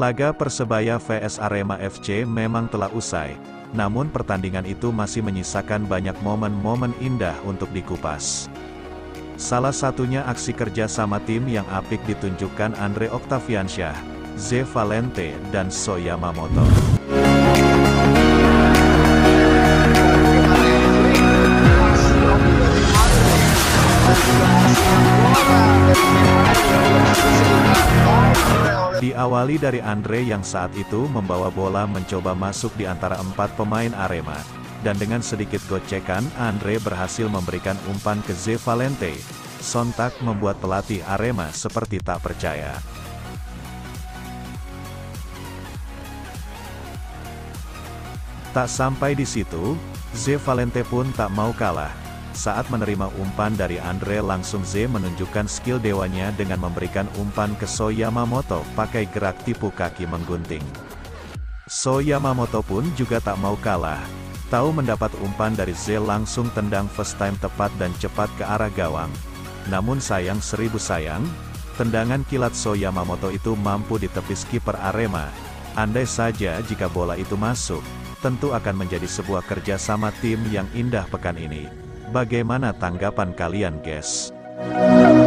Laga Persebaya vs Arema FC memang telah usai, namun pertandingan itu masih menyisakan banyak momen-momen indah untuk dikupas. Salah satunya aksi kerja sama tim yang apik ditunjukkan Andre Octaviansyah, Ze Valente, dan So Yamamoto. Diawali dari Andre yang saat itu membawa bola mencoba masuk di antara 4 pemain Arema, dan dengan sedikit gocekan Andre berhasil memberikan umpan ke Ze Valente. Sontak membuat pelatih Arema seperti tak percaya. Tak sampai di situ, Ze Valente pun tak mau kalah. Saat menerima umpan dari Andre langsung Ze menunjukkan skill dewanya dengan memberikan umpan ke So Yamamoto pakai gerak tipu kaki menggunting. So Yamamoto pun juga tak mau kalah. Tahu mendapat umpan dari Ze langsung tendang first time tepat dan cepat ke arah gawang. Namun sayang seribu sayang, tendangan kilat So Yamamoto itu mampu ditepis kiper Arema. Andai saja jika bola itu masuk, tentu akan menjadi sebuah kerja sama tim yang indah pekan ini. Bagaimana tanggapan kalian, guys?